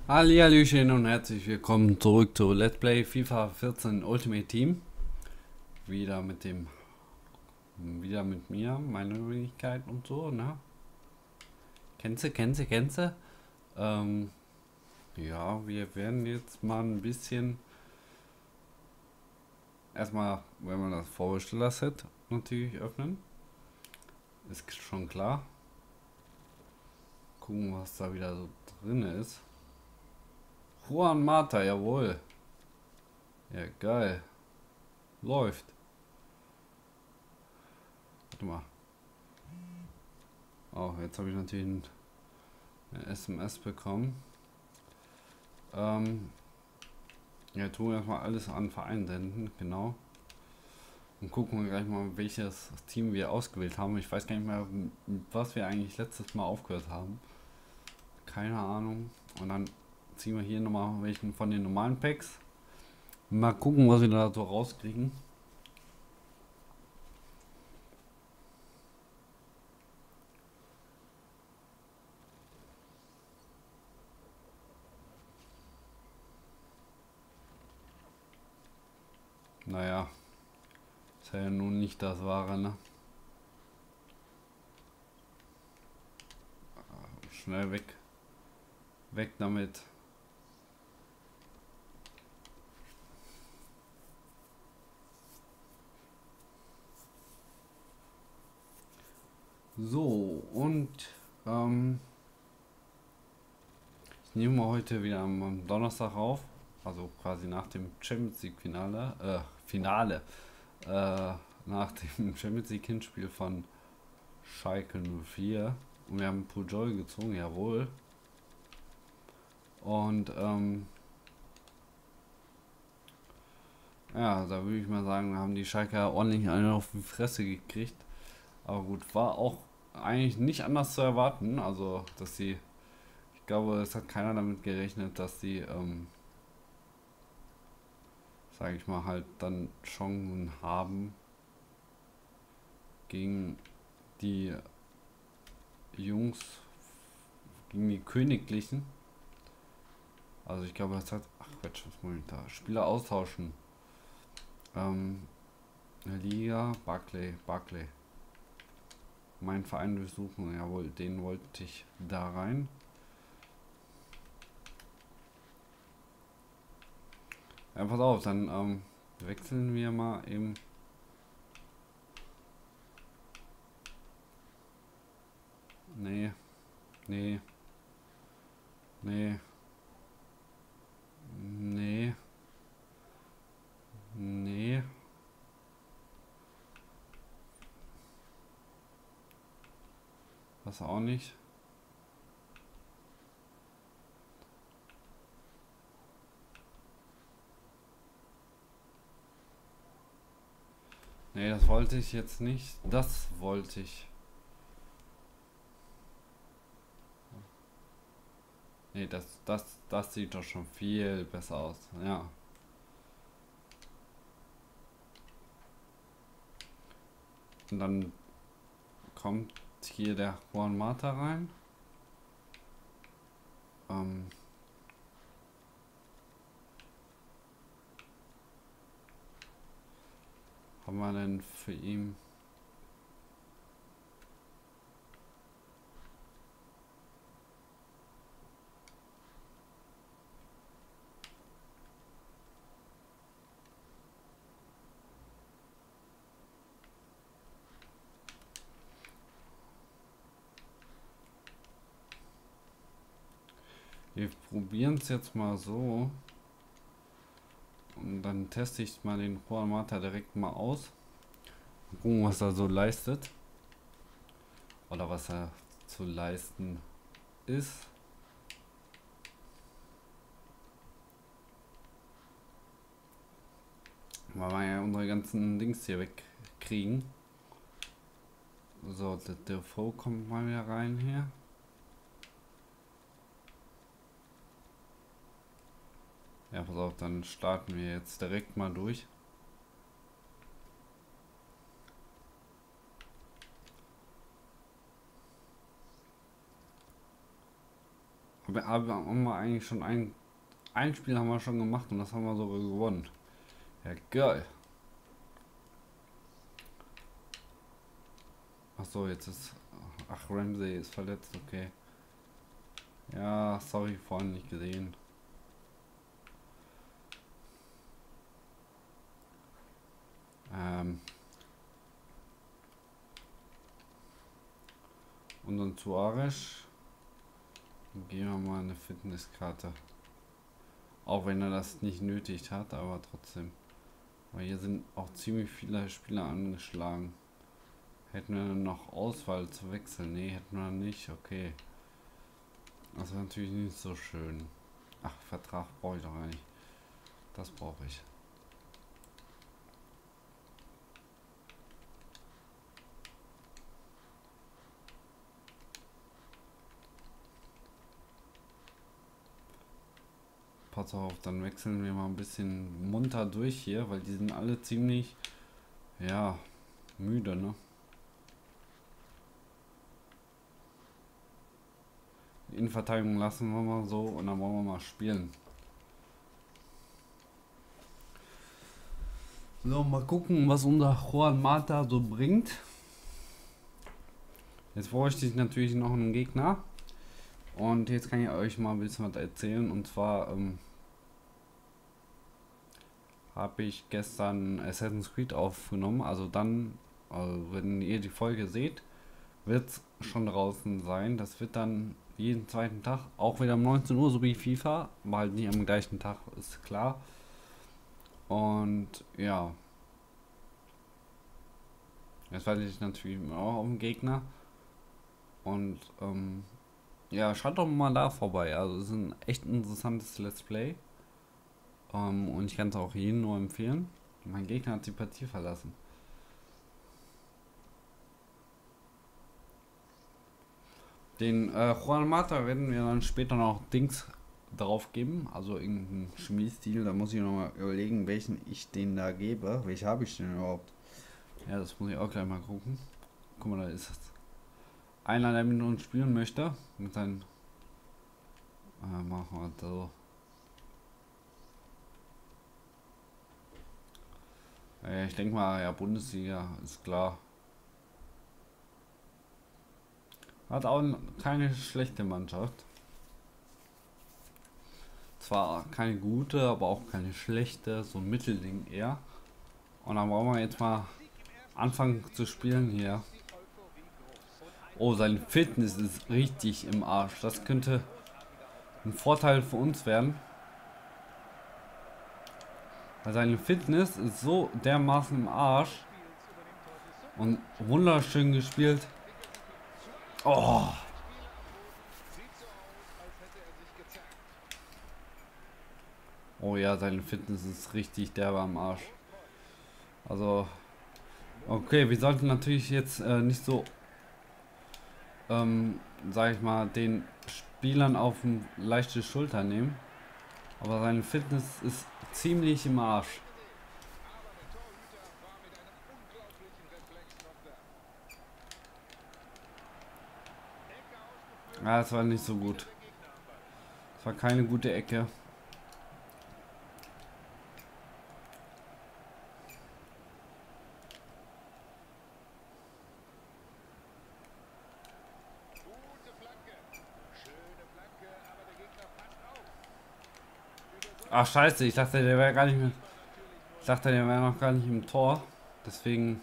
Hallihallöchen und herzlich willkommen zurück zu Let's Play FIFA 14 Ultimate Team. Wieder mit dem, wieder mit mir, meine Wenigkeit und so, ne? Kennst du? Ähm, ja, wir werden jetzt mal ein bisschen, erstmal, wenn wir das Vorbesteller-Set natürlich öffnen. Ist schon klar. Gucken, was da wieder so drin ist. Juan Mata, jawohl. Ja, geil. Läuft. Warte mal. Oh, jetzt habe ich natürlich eine SMS bekommen. Ja, tun wir erstmal alles an Verein senden, genau. Und gucken wir gleich mal, welches Team wir ausgewählt haben. Ich weiß gar nicht mehr, was wir eigentlich letztes Mal aufgehört haben. Keine Ahnung. Und dann ziehen wir hier nochmal welchen von den normalen Packs. Mal gucken, was wir da so rauskriegen. Naja, ist ja nun nicht das Wahre, ne? Schnell weg. Weg damit. So, und ich nehme heute wieder am Donnerstag auf. Also quasi nach dem Champions League Finale. Nach dem Champions League Hinspiel von Schalke 04. Und wir haben Pujol gezogen, jawohl. Und ja, da würde ich mal sagen, haben die Schalker ordentlich einen auf die Fresse gekriegt. Aber gut, war auch eigentlich nicht anders zu erwarten. Also, dass sie, ich glaube, es hat keiner damit gerechnet, dass sie, sage ich mal, halt dann Chancen haben gegen die Jungs, gegen die Königlichen. Also ich glaube, es hat, ach Quatsch, was muss ich da? Spieler austauschen. Liga, Barclay. Mein Verein durchsuchen, jawohl, den wollte ich da rein. Ja, pass auf, dann wechseln wir mal eben. Nee, nee, nee, nee, nee. Das auch nicht. Nee, das wollte ich jetzt nicht. Das wollte ich. Nee, das sieht doch schon viel besser aus. Ja. Und dann kommt hier der Juan Mata rein. Haben wir denn für ihn? Wir probieren es jetzt mal so. Und dann teste ich mal den Juan Mata direkt mal aus. Und gucken, was er so leistet. Oder was er zu leisten ist. Weil wir ja unsere ganzen Dings hier wegkriegen. So, der Defoe kommt mal wieder rein hier. Ja, pass auf, dann starten wir jetzt direkt mal durch. haben wir eigentlich schon ein Spiel haben wir schon gemacht und das haben wir sogar gewonnen. Ja, geil. Ach so, jetzt ist... Ach, Ramsey ist verletzt, okay. Ja, sorry, vorhin nicht gesehen. Und dann Suarez. Geben wir mal eine Fitnesskarte. Auch wenn er das nicht nötig hat, aber trotzdem. Weil hier sind auch ziemlich viele Spieler angeschlagen. Hätten wir noch Auswahl zu wechseln? Nee, hätten wir nicht. Okay. Das ist natürlich nicht so schön. Ach, Vertrag brauche ich doch gar nicht. Das brauche ich. Pass auf, dann wechseln wir mal ein bisschen munter durch hier, weil die sind alle ziemlich, ja, müde, ne? Die Innenverteidigung lassen wir mal so und dann wollen wir mal spielen. So, mal gucken, was unser Juan Mata so bringt. Jetzt bräuchte ich natürlich noch einen Gegner. Und jetzt kann ich euch mal ein bisschen was erzählen. Und zwar habe ich gestern Assassin's Creed aufgenommen. Also dann, wenn ihr die Folge seht, wird es schon draußen sein. Das wird dann jeden zweiten Tag, auch wieder um 19 Uhr, so wie FIFA, aber halt nicht am gleichen Tag, ist klar. Und ja, jetzt warte ich natürlich auch auf den Gegner. Und ja, schaut doch mal da vorbei. Also es ist ein echt interessantes Let's Play. Und ich kann es auch jedem nur empfehlen. Mein Gegner hat die Partie verlassen. Den Juan Mata werden wir dann später noch Dings drauf geben. Also irgendeinen Chemiestil. Da muss ich noch mal überlegen, welchen ich den da gebe. Welche habe ich denn überhaupt? Ja, das muss ich auch gleich mal gucken. Guck mal, da ist es. Einer, der mit uns spielen möchte. Mit seinen... machen wir so. Ich denke mal, ja, Bundesliga ist klar. Hat auch keine schlechte Mannschaft. Zwar keine gute, aber auch keine schlechte, so ein Mittelding eher. Und dann wollen wir jetzt mal anfangen zu spielen hier. Oh, seine Fitness ist richtig im Arsch. Das könnte ein Vorteil für uns werden. Weil seine Fitness ist so dermaßen im Arsch. Und wunderschön gespielt. Oh. Oh ja, seine Fitness ist richtig derbe am Arsch. Also, okay, wir sollten natürlich jetzt nicht so, sag ich mal, den Spielern auf eine leichte Schulter nehmen. Aber seine Fitness ist ziemlich im Arsch. Ja, das war nicht so gut. Das war keine gute Ecke. Ach scheiße, ich dachte, der wäre gar nicht mehr. Ich dachte, der wäre noch gar nicht im Tor. Deswegen.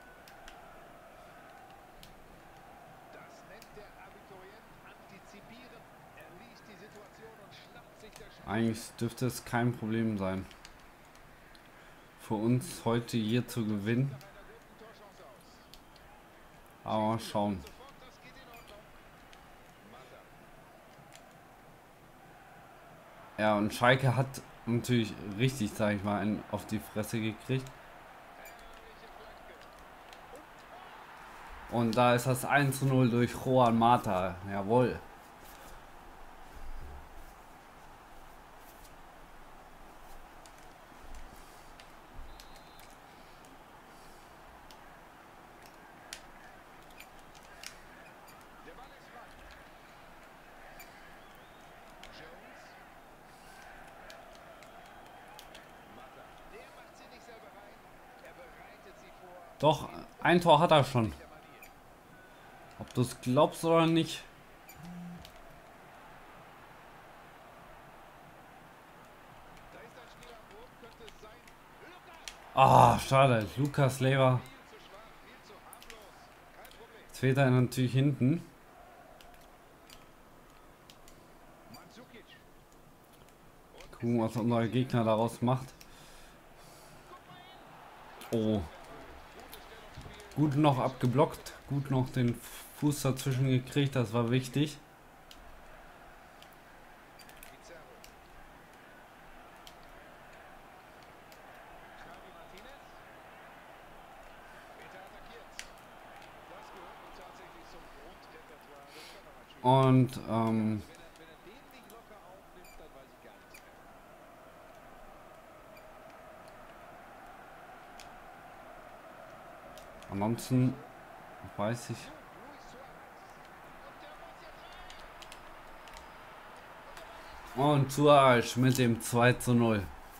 Eigentlich dürfte es kein Problem sein, für uns heute hier zu gewinnen. Aber mal schauen. Ja, und Schalke hat natürlich richtig, sag ich mal, einen auf die Fresse gekriegt. Und da ist das 1:0 durch Juan Mata. Jawohl. Doch, ein Tor hat er schon. Ob du es glaubst oder nicht. Ah, schade. Lukas Leiva. Jetzt fehlt er natürlich hinten. Gucken, was unser Gegner daraus macht. Oh. Gut noch abgeblockt. Gut noch den Fuß dazwischen gekriegt. Das war wichtig. Und ansonsten weiß ich. Und Suarez mit dem 2:0.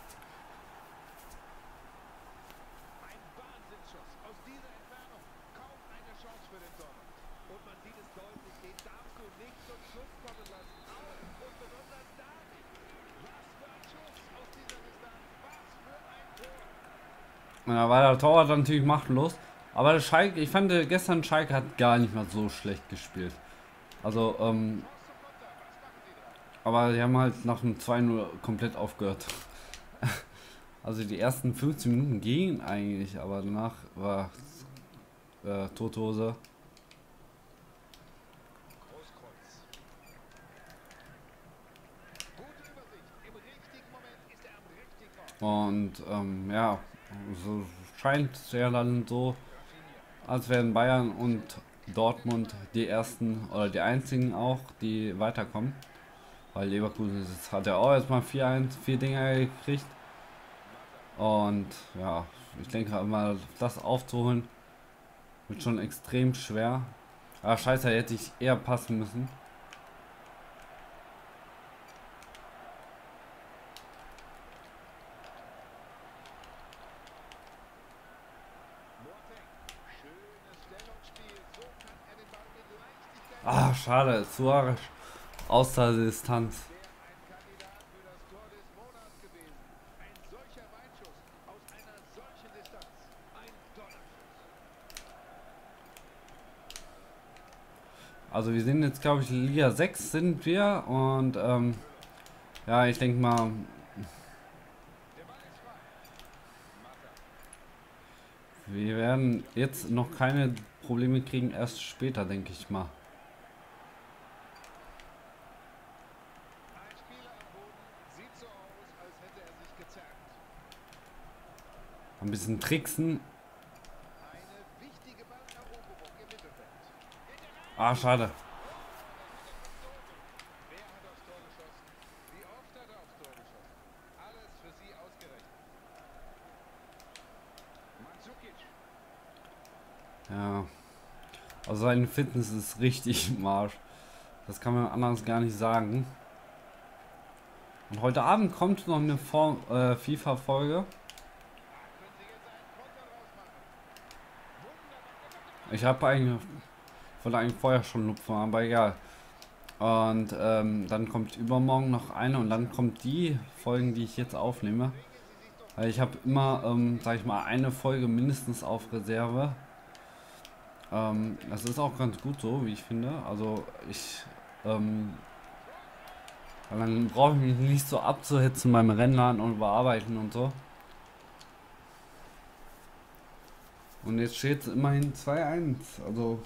Da war der Torwart natürlich machtlos. Aber der Schalke, ich fand gestern Schalke hat gar nicht mal so schlecht gespielt. Also, aber die haben halt nach dem 2:0 komplett aufgehört. Also die ersten 15 Minuten gingen eigentlich, aber danach war tote Hose. Und ja, so scheint es ja dann so, als wären Bayern und Dortmund die ersten oder die einzigen auch, die weiterkommen. Weil Leverkusen hat ja auch erstmal 4:1, 4 Dinger gekriegt. Und ja, ich denke mal, das aufzuholen wird schon extrem schwer. Aber scheiße, hätte ich eher passen müssen. Ah, schade, Suarez aus der Distanz. Also wir sind jetzt, glaube ich, Liga 6 sind wir und ja, ich denke mal, wir werden jetzt noch keine Probleme kriegen, erst später, denke ich mal. Ein bisschen tricksen. Ah, schade. Ja. Also seine Fitness ist richtig im Arsch. Das kann man anders gar nicht sagen. Und heute Abend kommt noch eine FIFA-Folge. Ich habe eigentlich wollte eigentlich vorher schon lupfen, aber egal. Und dann kommt übermorgen noch eine und dann kommt die Folgen, die ich jetzt aufnehme. Weil ich habe immer, sag ich mal, eine Folge mindestens auf Reserve. Das ist auch ganz gut so, wie ich finde. Also weil dann brauche ich mich nicht so abzuhetzen beim Rennladen und bearbeiten und so. Und jetzt steht es immerhin 2:1. Also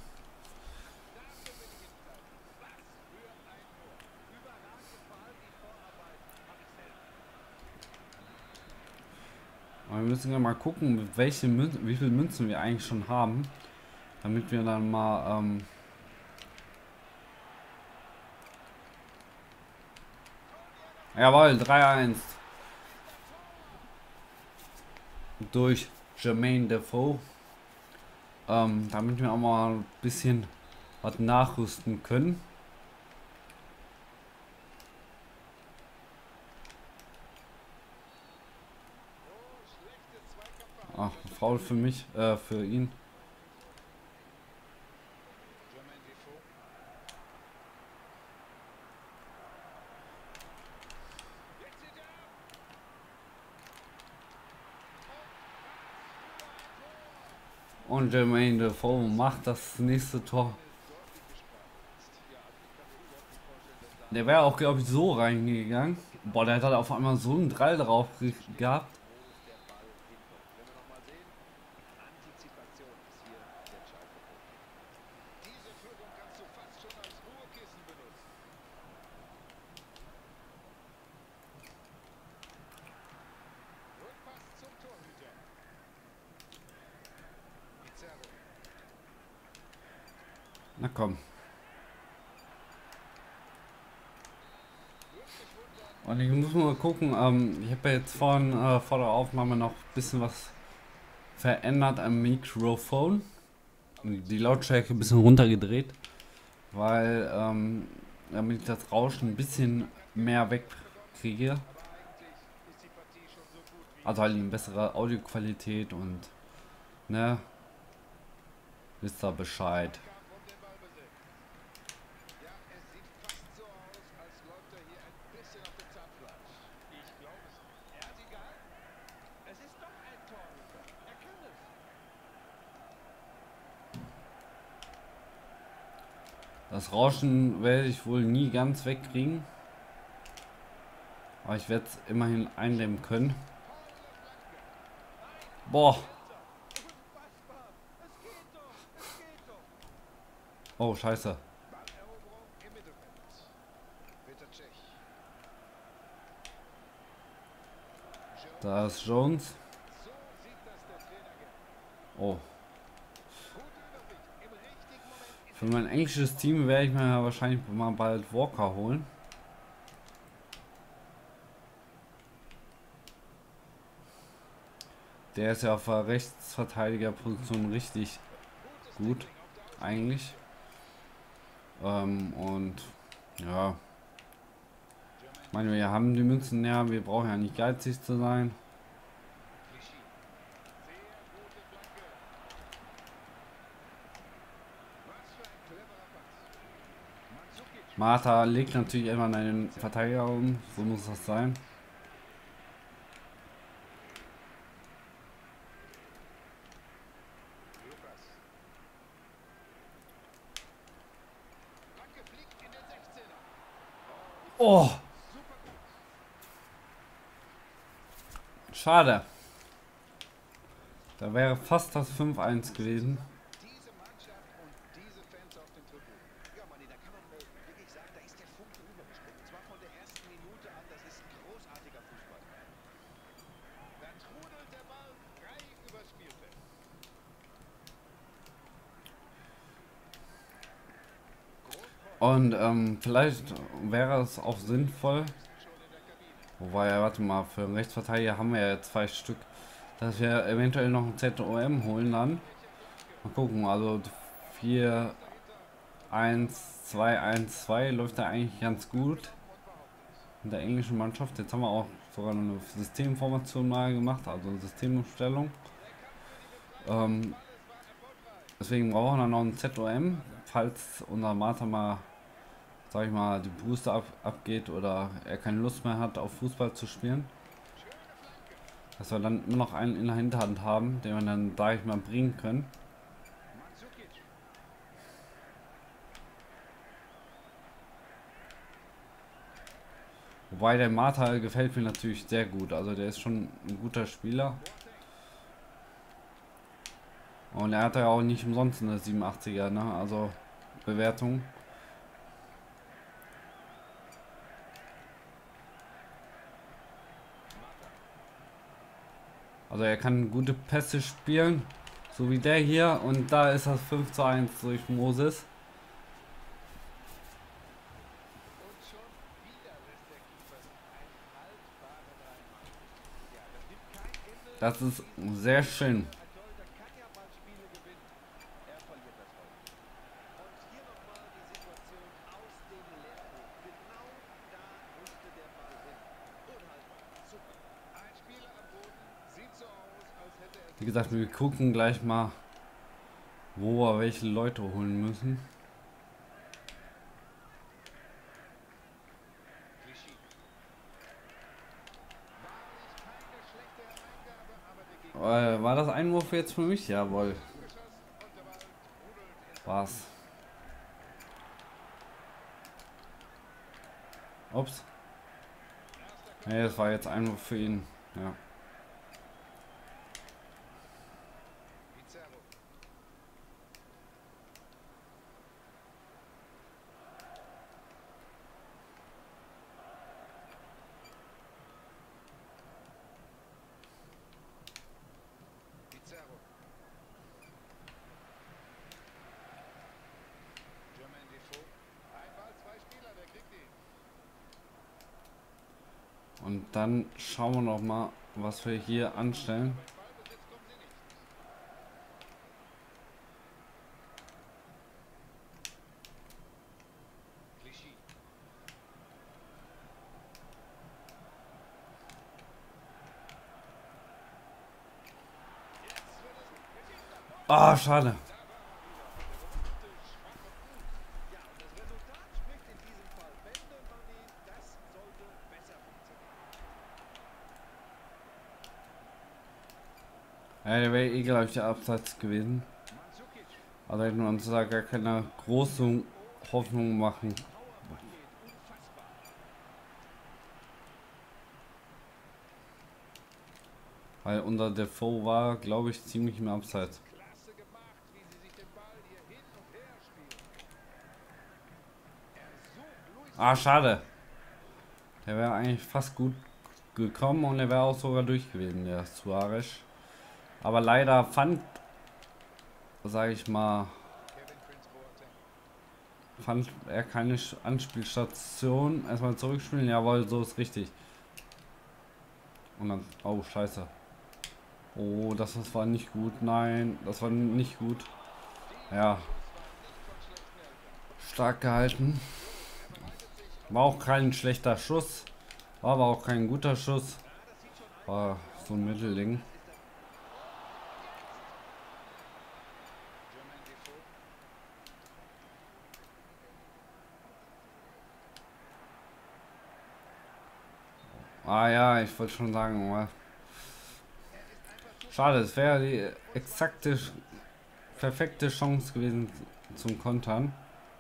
wir müssen ja mal gucken, wie viele Münzen wir eigentlich schon haben, damit wir dann mal jawohl, 3:1 durch Jermaine Defoe, damit wir auch mal ein bisschen was nachrüsten können. Ah, Ja, Foul für mich, für ihn. Und Jermaine Defoe macht das nächste Tor. Der wäre auch, glaube ich, so reingegangen. Boah, der hat halt auf einmal so einen Drall drauf gehabt. Na komm. Und ich muss mal gucken, ich habe ja jetzt vor der Aufnahme noch ein bisschen was verändert am Mikrofon. Die Lautstärke ein bisschen runtergedreht, weil damit ich das Rauschen ein bisschen mehr wegkriege. Also halt eine bessere Audioqualität und ne, wisst ihr Bescheid. Das Rauschen werde ich wohl nie ganz wegkriegen. Aber ich werde es immerhin eindämmen können. Boah. Oh, scheiße. Da ist Jones. Oh. Für mein englisches Team werde ich mir wahrscheinlich mal bald Walker holen. Der ist ja auf der Rechtsverteidigerposition richtig gut, eigentlich. Und ja, ich meine, wir haben die Münzen, ja, wir brauchen ja nicht geizig zu sein. Martha legt natürlich immer einen Verteidiger um, so muss das sein. Oh! Schade. Da wäre fast das 5-1 gewesen. Und vielleicht wäre es auch sinnvoll, wobei, ja, warte mal, für einen Rechtsverteidiger haben wir ja 2 Stück, dass wir eventuell noch ein ZOM holen dann. Mal gucken, also 4, 1, 2, 1, 2 läuft da eigentlich ganz gut in der englischen Mannschaft. Jetzt haben wir auch sogar eine Systemformation mal gemacht, also eine Systemumstellung. Deswegen brauchen wir noch ein ZOM, falls unser Martha mal, sag ich mal, die Booster abgeht oder er keine Lust mehr hat, auf Fußball zu spielen. Dass wir dann immer noch einen in der Hinterhand haben, den wir dann, sag ich mal, bringen können. Wobei der Martha gefällt mir natürlich sehr gut, also der ist schon ein guter Spieler. Und er hat ja auch nicht umsonst eine 87er, ne? Also Bewertung. Also er kann gute Pässe spielen, so wie der hier. Und da ist das 5:1 durch Moses. Das ist sehr schön. Wie gesagt, wir gucken gleich mal, wo wir welche Leute holen müssen. War das Einwurf jetzt für mich? Jawohl. War's. Ups. Nee, das war jetzt Einwurf für ihn. Ja. Und dann schauen wir noch mal, was wir hier anstellen. Ah, schade. Ja, der wäre eh, glaube ich, der Absatz gewesen. Also hätten wir uns da gar keine große Hoffnung machen. Weil unser Defoe war, glaube ich, ziemlich im Abseits. Ah, schade. Der wäre eigentlich fast gut gekommen und er wäre auch sogar durch gewesen, der Suarez. Aber leider sage ich mal, fand er keine Anspielstation. Erstmal zurückspielen, jawohl, so ist richtig. Und dann, oh scheiße. Oh, das war nicht gut. Nein, das war nicht gut. Ja. Stark gehalten. War auch kein schlechter Schuss. War aber auch kein guter Schuss. War so ein Mittelding. Ah ja, ich wollte schon sagen, aber schade, es wäre die exakte, perfekte Chance gewesen zum Kontern.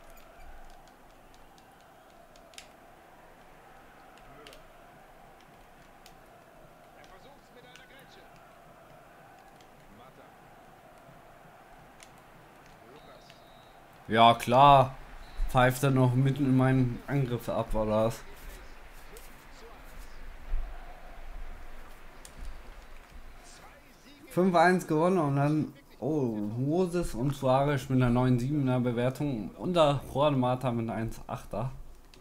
Ja klar, pfeift er noch mitten in meinen Angriff ab, oder was? Fünf 1 gewonnen und dann, oh, Moses und Suarez mit einer 9,7er Bewertung und der Juan Mata mit einer 1,8er.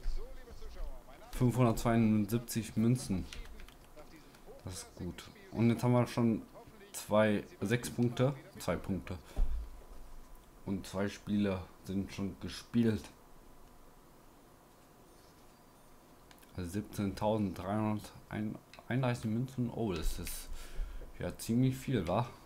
572 Münzen. Das ist gut. Und jetzt haben wir schon 6 Punkte. 2 Punkte. Und 2 Spiele sind schon gespielt. Also 17.331 Münzen. Oh, das ist ja ziemlich viel, wa?